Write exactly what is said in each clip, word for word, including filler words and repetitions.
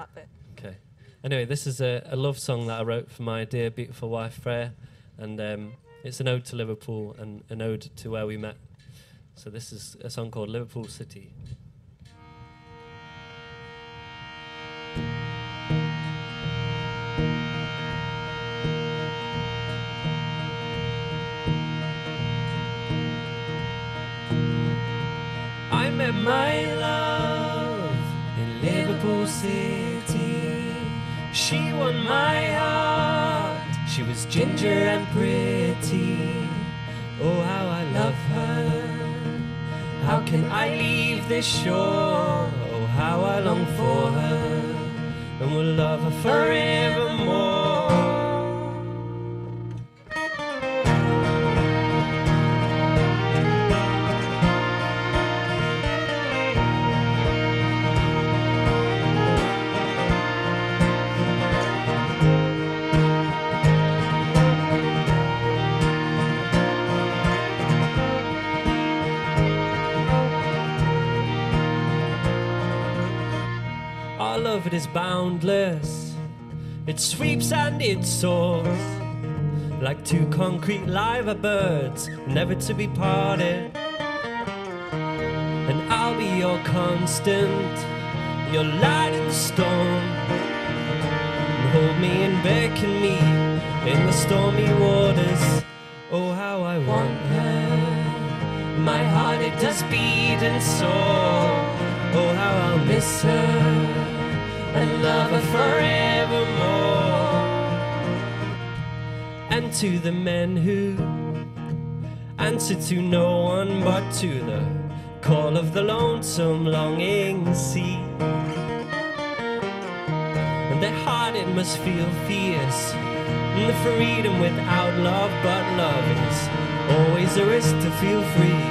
that bit. Okay. Anyway, this is a, a love song that I wrote for my dear, beautiful wife, Freya. And um, it's an ode to Liverpool and an ode to where we met. So this is a song called Liverpool City. I met my love in Liverpool City. She won my heart. She was ginger and pretty. Oh, how I love her. How can I leave this shore? Oh, how I long for her, and will love her forevermore. Our love, it is boundless. It sweeps and it soars like two concrete live birds, never to be parted. And I'll be your constant, your light in the storm. And hold me and beckon me in the stormy waters. Oh, how I want her. My heart, it does beat and soar. Oh, how I'll miss her and love her forevermore. And to the men who answer to no one but to the call of the lonesome longing sea, and their heart, it must feel fierce, and the freedom without love, but love is always a risk to feel free.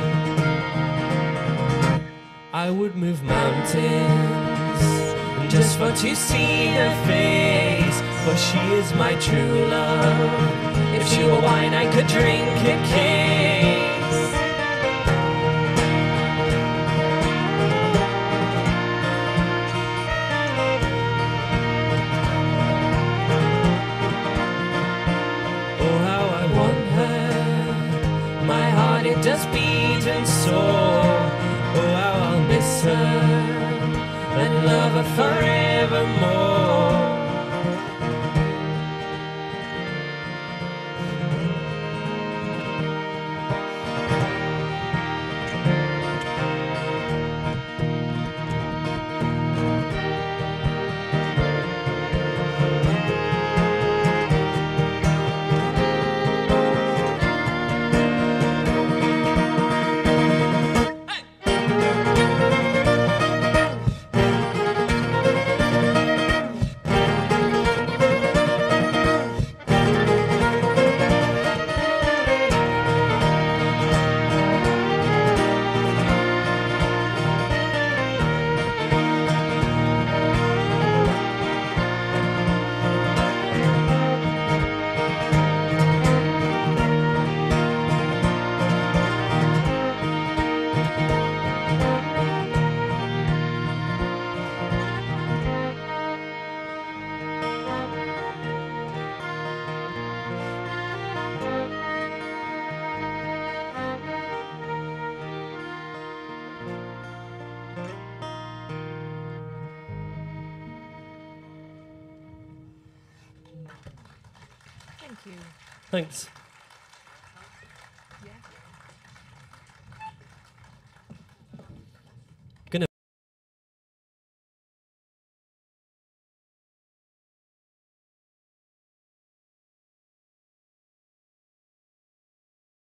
I would move mountains just for to see her face, for she is my true love. If she were wine, I could drink a case. Oh, how I want her. My heart, it does beat and soar. Oh, how I'll miss her and love her forevermore. Thank you. Thanks.